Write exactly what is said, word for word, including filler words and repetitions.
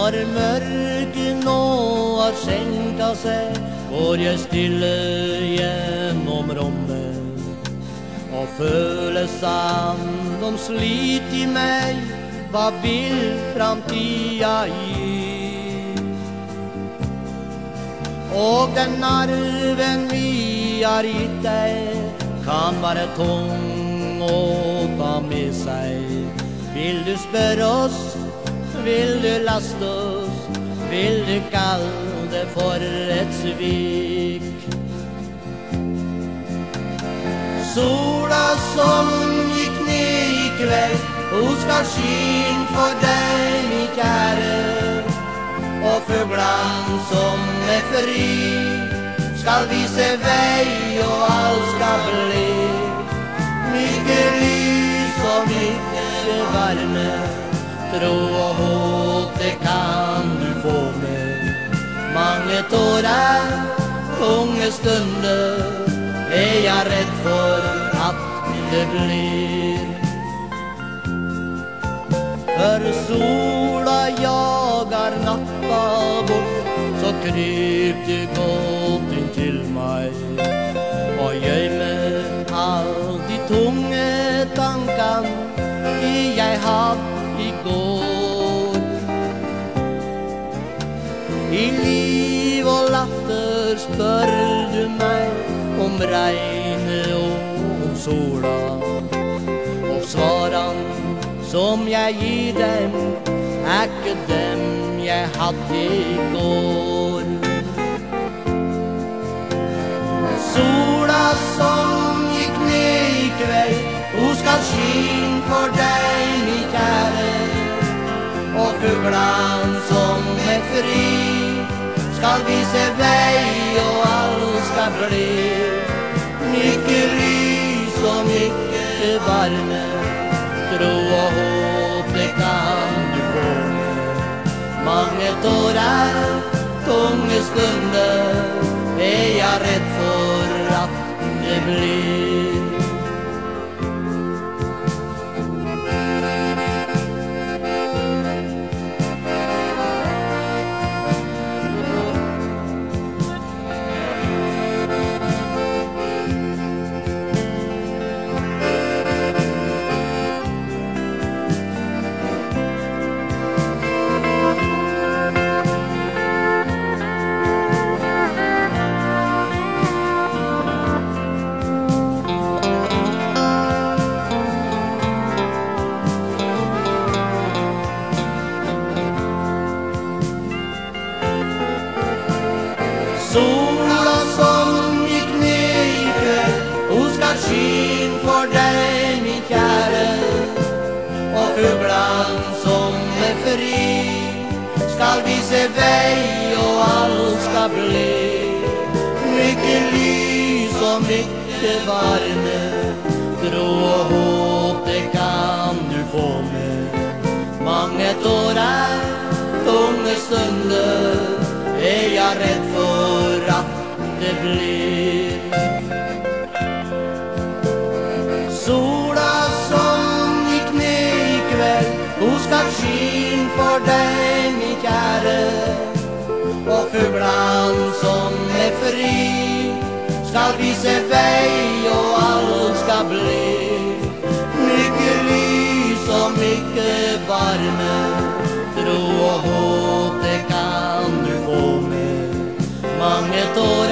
Når mørket nå har skjenket seg, går jeg stille gjennom rommet og føler sanden slit i meg. Hva vil framtida gi? Og den arven vi har gitt deg kan være tung å ta med seg. Vil du spørre oss? Vil du laste oss? Vil du kalle det for et svik? Sola som gikk ned i kveld, hun skal skine for deg, min kjære. Og fuglene som er fri skal vise vei, og alt skal bli. Mye lys og mye varme, tro og håp, det kan du få med. Mange tårer, tunge stunder, er jeg redd for at det blir. For sola jager natta bort, så kryp du godt inn til meg, og gjemmer all de tunge tankene jeg hadde i går. I liv og latter spør du meg om regnet og om sola, og svarene som jeg gir dem er ikke dem jeg hadde i går. Sola som gikk ned i kveld, hun skal skine for deg, min kjære. Og fuglene som er fri skal vise vei, og alt skal bli. Mye lys og mye varme, tro og håp, det kan du få med. Mange tårer, tunge stunder, er jeg redd for at det blir. Sola som gikk ned i kveld, hun skal skine for deg, min kjære. Og fuglene som er fri skal vise vei, og alt skal bli. Mye lys og mye varme, tro og håp, det kan du få med. Mange tårer, tunge stunder, er jeg redd for at det blir. Sola som gikk ned i kveld, hun skal skine for deg, min kjære. Og fuglene som er fri skal vise vei, og alt skal bli. Mye lys og mye varme, tro og håp, det kan du få med. Mange tårer,